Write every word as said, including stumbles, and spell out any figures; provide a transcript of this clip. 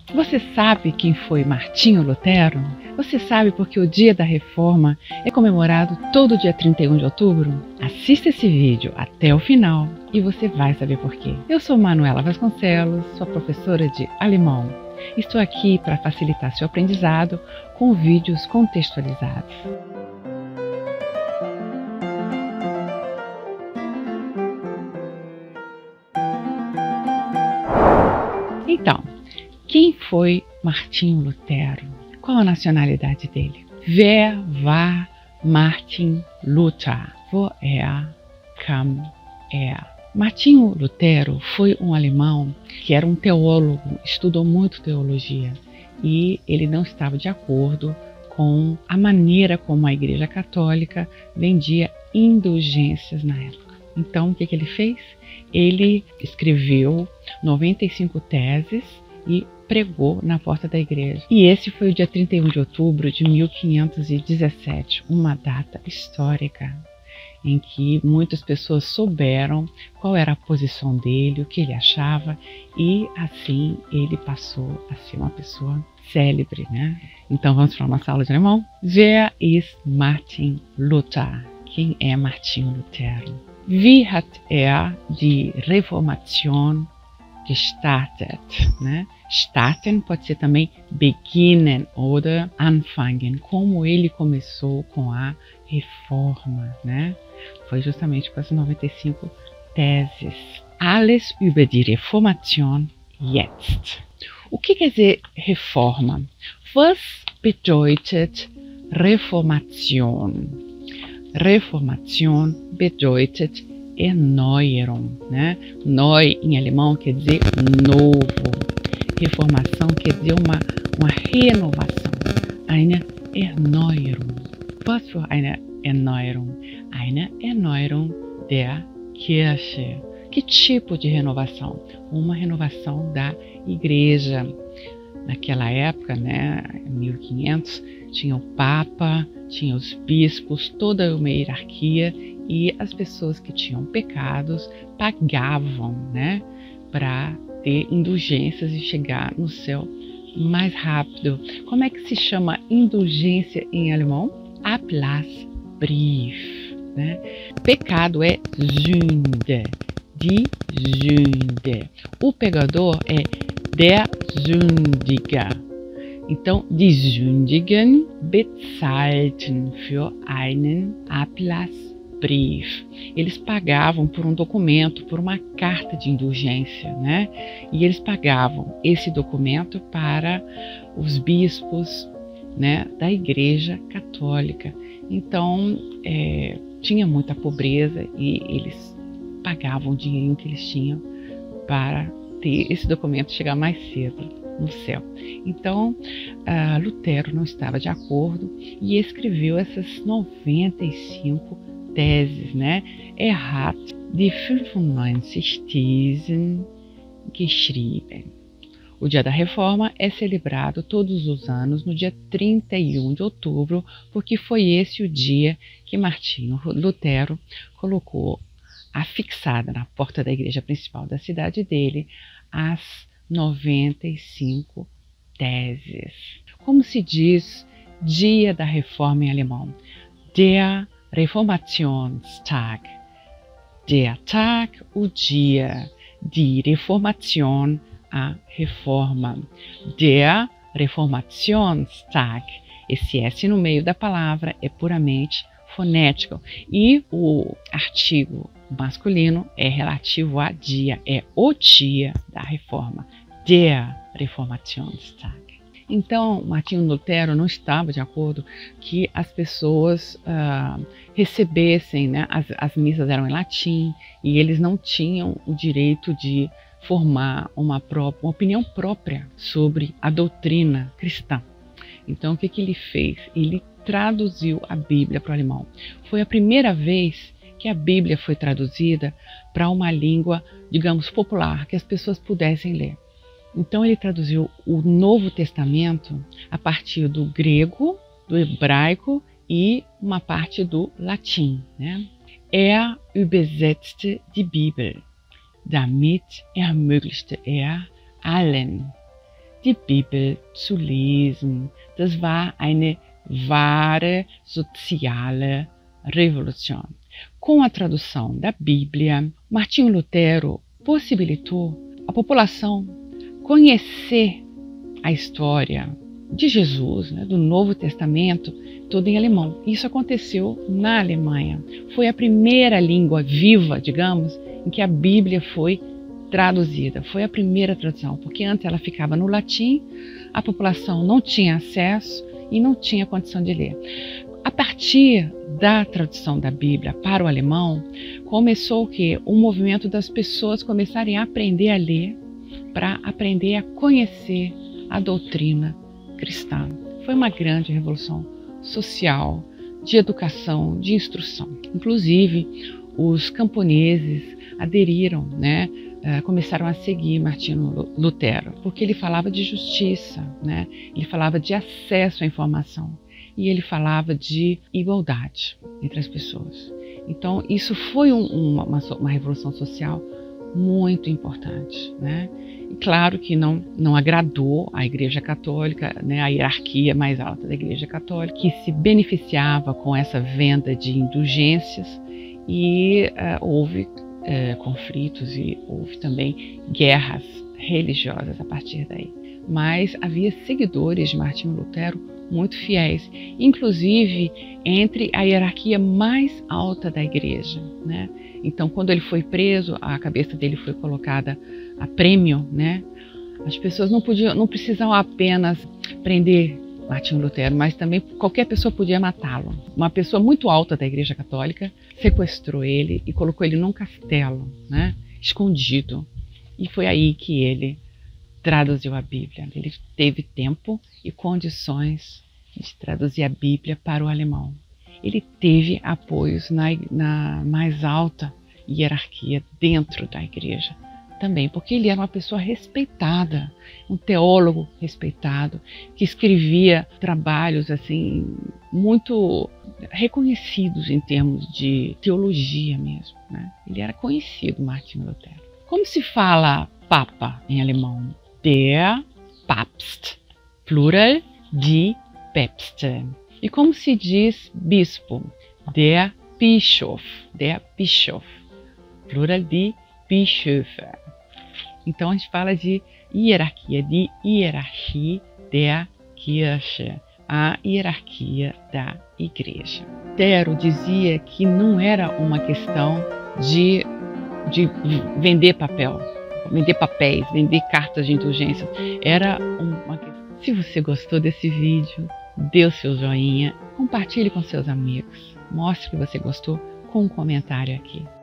Você sabe quem foi Martinho Lutero? Você sabe porque o Dia da Reforma é comemorado todo dia trinta e um de outubro? Assista esse vídeo até o final e você vai saber por quê. Eu sou Manuela Vasconcelos, sua professora de alemão. Estou aqui para facilitar seu aprendizado com vídeos contextualizados. Então, quem foi Martinho Lutero? Qual a nacionalidade dele? Wer war Martin Luther? Woher kam er? Martinho Lutero foi um alemão que era um teólogo, estudou muito teologia e ele não estava de acordo com a maneira como a Igreja Católica vendia indulgências na época. Então, o que, que ele fez? Ele escreveu noventa e cinco teses e pregou na porta da igreja. E esse foi o dia trinta e um de outubro de mil quinhentos e dezessete, uma data histórica em que muitas pessoas souberam qual era a posição dele, o que ele achava, e assim ele passou a ser uma pessoa célebre, né? Então vamos para uma aula de alemão. Wer ist Martin Luther? Quem é Martinho Lutero? Wie hat er die Reformation gestartet? Né? Starten pode ser também beginnen oder anfangen. Como ele começou com a reforma, né? Foi justamente com as noventa e cinco teses. Alles über die Reformation jetzt. O que quer dizer reforma? Was bedeutet Reformation? Reformation bedeutet Erneuerung, né? Neu em alemão quer dizer novo. Reformação quer dizer uma, uma renovação. Eine Erneuerung. Was für eine Erneuerung? Eine Erneuerung der Kirche. Que tipo de renovação? Uma renovação da igreja. Naquela época, né, mil e quinhentos, tinha o Papa, tinha os bispos, toda uma hierarquia, e as pessoas que tinham pecados pagavam, né, para ter indulgências e chegar no céu mais rápido. Como é que se chama indulgência em alemão? Ablassbrief, né? Pecado é Sünde, die Sünde. O pecador é der Sündiger. Então, die Sündigen bezahlten für einen Ablassbrief. Eles pagavam por um documento, por uma carta de indulgência, né? E eles pagavam esse documento para os bispos, né, da Igreja Católica. Então, é, tinha muita pobreza e eles pagavam o dinheirinho que eles tinham para ter esse documento chegar mais cedo no céu. Então, uh, Lutero não estava de acordo e escreveu essas noventa e cinco teses, né? Er hat die fünfundneunzig Thesen geschrieben. O Dia da Reforma é celebrado todos os anos no dia trinta e um de outubro, porque foi esse o dia que Martinho Lutero colocou afixada na porta da igreja principal da cidade dele as noventa e cinco teses. Como se diz Dia da Reforma em alemão? Der Reformationstag. Der Tag, o dia. Die Reformation, a reforma. Der Reformationstag. Esse S no meio da palavra é puramente fonético. E o artigo masculino é relativo a dia, é o dia da reforma, der Reformationstag. Então, Martinho Lutero não estava de acordo que as pessoas uh, recebessem, né, as, as missas eram em latim e eles não tinham o direito de formar uma, própria, uma opinião própria sobre a doutrina cristã. Então, o que, que ele fez? Ele traduziu a Bíblia para o alemão. Foi a primeira vez que a Bíblia foi traduzida para uma língua, digamos, popular, que as pessoas pudessem ler. Então ele traduziu o Novo Testamento a partir do grego, do hebraico e uma parte do latim, né? Er übersetzte die Bibel, damit ermöglichte er allen die Bibel zu lesen. Das war eine wahre soziale Revolution. Com a tradução da Bíblia, Martinho Lutero possibilitou a população conhecer a história de Jesus, né, do Novo Testamento, todo em alemão. Isso aconteceu na Alemanha. Foi a primeira língua viva, digamos, em que a Bíblia foi traduzida. Foi a primeira tradução, porque antes ela ficava no latim, a população não tinha acesso e não tinha condição de ler. A partir da tradução da Bíblia para o alemão, começou o quê? O movimento das pessoas começarem a aprender a ler, para aprender a conhecer a doutrina cristã. Foi uma grande revolução social, de educação, de instrução. Inclusive, os camponeses aderiram, né? Uh, começaram a seguir Martinho Lutero, porque ele falava de justiça, né? Ele falava de acesso à informação e ele falava de igualdade entre as pessoas. Então, isso foi um, uma, uma revolução social muito importante, né? E claro que não, não agradou a Igreja Católica, né, a hierarquia mais alta da Igreja Católica, que se beneficiava com essa venda de indulgências e uh, houve uh, conflitos e houve também guerras religiosas a partir daí. Mas havia seguidores de Martinho Lutero muito fiéis, inclusive entre a hierarquia mais alta da Igreja, né? Então, quando ele foi preso, a cabeça dele foi colocada a prêmio, né? As pessoas não podiam, não precisavam apenas prender Martinho Lutero, mas também qualquer pessoa podia matá-lo. Uma pessoa muito alta da Igreja Católica sequestrou ele e colocou ele num castelo, né? Escondido. E foi aí que ele traduziu a Bíblia. Ele teve tempo e condições de traduzir a Bíblia para o alemão. Ele teve apoios na, na mais alta hierarquia dentro da igreja também, porque ele era uma pessoa respeitada, um teólogo respeitado, que escrevia trabalhos assim muito reconhecidos em termos de teologia mesmo, né? Ele era conhecido, Martinho Lutero. Como se fala Papa em alemão? Der Papst, plural die Päpste. E como se diz bispo? Der Bischof, der Bischof, plural de Bischöfe. Então a gente fala de hierarquia, de hierarchie der Kirche, a hierarquia da igreja. Lutero dizia que não era uma questão de, de vender papel, vender papéis, vender cartas de indulgência. Era uma questão. Se você gostou desse vídeo, dê o seu joinha, compartilhe com seus amigos, mostre que você gostou com um comentário aqui.